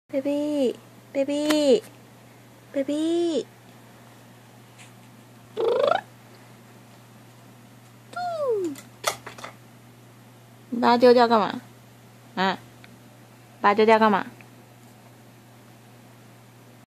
，baby，baby，baby，你把它丢掉干嘛？啊？把它丢掉干嘛？